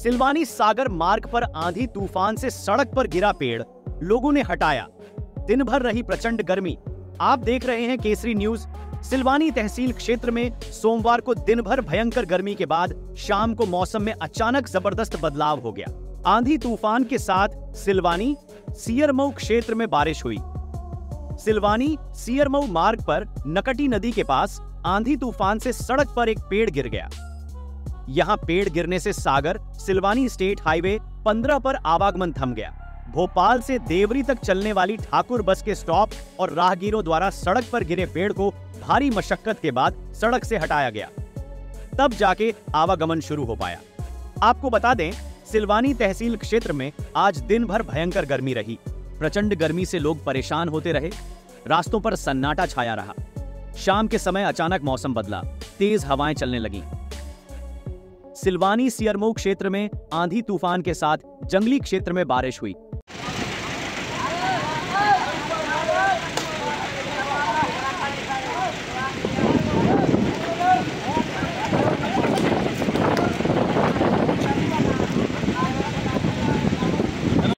सिलवानी सागर मार्ग पर आंधी तूफान से सड़क पर गिरा पेड़ लोगों ने हटाया। दिन भर रही प्रचंड गर्मी। आप देख रहे हैं केसरी न्यूज। सिलवानी तहसील क्षेत्र में सोमवार को दिन भर भयंकर गर्मी के बाद शाम को मौसम में अचानक जबरदस्त बदलाव हो गया। आंधी तूफान के साथ सिलवानी सियरमऊ क्षेत्र में बारिश हुई। सिलवानी सियरमऊ मार्ग पर नकटी नदी के पास आंधी तूफान से सड़क पर एक पेड़ गिर गया। यहां पेड़ गिरने से सागर सिलवानी स्टेट हाईवे 15 पर आवागमन थम गया। भोपाल से देवरी तक चलने वाली ठाकुर बस के स्टॉप और राहगीरों द्वारा सड़क पर गिरे पेड़ को भारी मशक्कत के बाद सड़क से हटाया गया, तब जाके आवागमन शुरू हो पाया। आपको बता दें, सिलवानी तहसील क्षेत्र में आज दिन भर भयंकर गर्मी रही। प्रचंड गर्मी से लोग परेशान होते रहे। रास्तों पर सन्नाटा छाया रहा। शाम के समय अचानक मौसम बदला, तेज हवाएं चलने लगीं। सिलवानी सियरमऊ क्षेत्र में आंधी तूफान के साथ जंगली क्षेत्र में बारिश हुई।